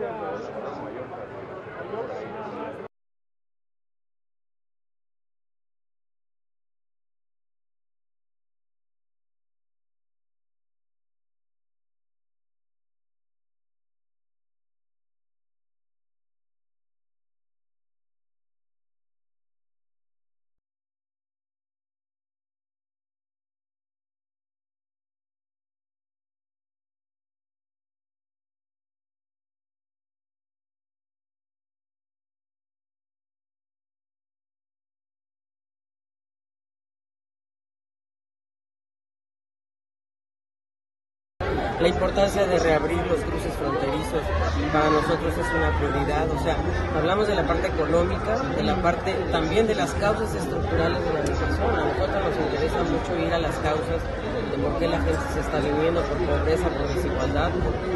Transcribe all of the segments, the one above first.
La importancia de reabrir los cruces fronterizos para nosotros es una prioridad. O sea, hablamos de la parte económica, de la parte también de las causas estructurales de la migración. A nosotros nos interesa mucho ir a las causas de por qué la gente se está viniendo, por pobreza, por desigualdad,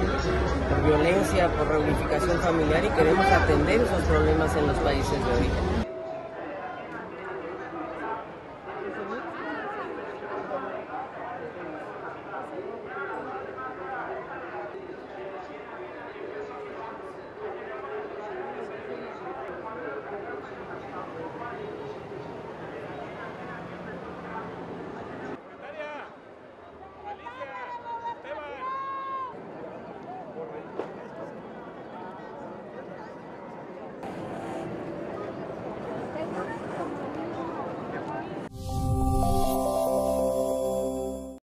por violencia, por reunificación familiar, y queremos atender esos problemas en los países de origen.